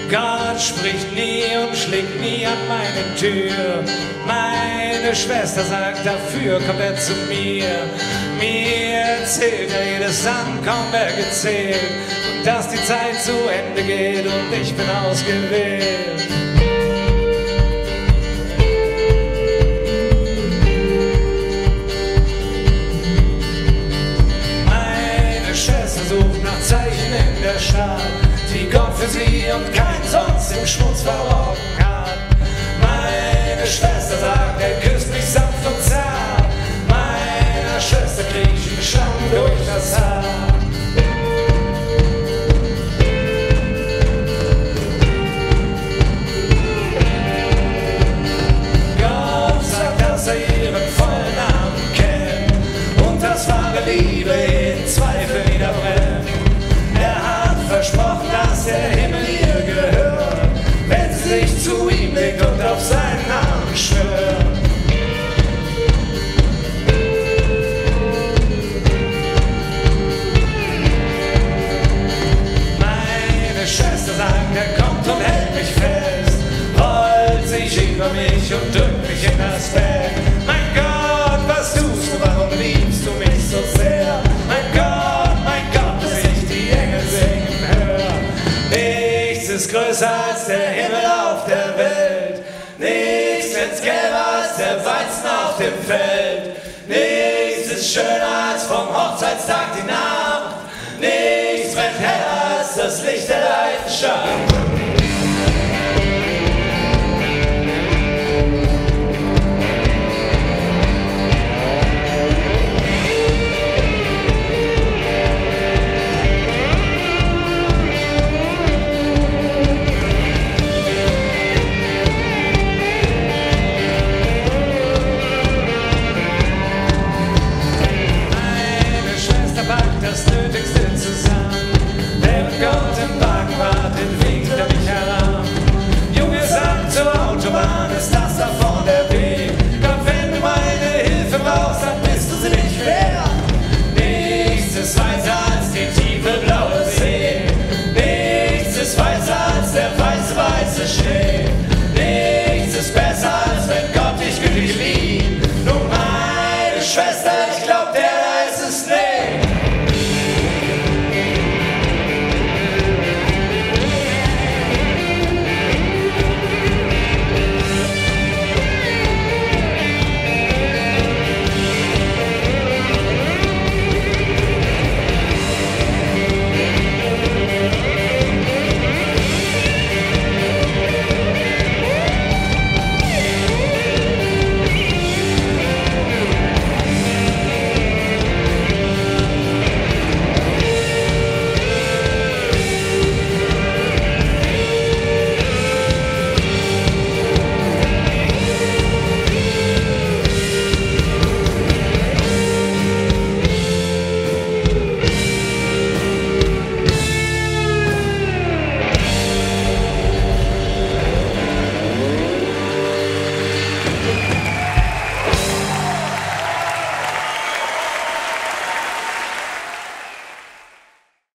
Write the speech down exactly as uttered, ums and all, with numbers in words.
Gott spricht nie und schlägt nie an meine Tür. Meine Schwester sagt, dafür kommt er zu mir. Mir erzählt er jedes Ankommen wer gezählt und dass die Zeit zu Ende geht und ich bin ausgewählt. Meine Schwester sucht nach Zeichen in der Stadt, die Gott für sie und kein sonst im Schmutz verborgen hat. Meine Schwester sagt, er küsst mich sanft und zart. Meiner Schwester krieg ich den Schlamm durch das Haar. Gott sagt, dass er ihren vollen Namen kennt und dass wahre Liebe in Zweifel wieder brennt. Er hat versprochen, dass der Himmel ihr gehört, wenn sie sich zu ihm legt und auf seinen Namen schwört. Meine Schwester sagt, er kommt und hält mich fest, rollt sich über mich und drückt mich in das Bett. Mein Gott, was tust du, warum liebst du mich so sehr? Mein Gott, mein Gott, bis ich die Engel singen höre. Nichts ist größer als der Himmel auf der Welt, nichts ist gelber als der Weizen auf dem Feld, nichts ist schöner als vom Hochzeitstag die Nacht, nichts brennt heller als das Licht der Leidenschaft.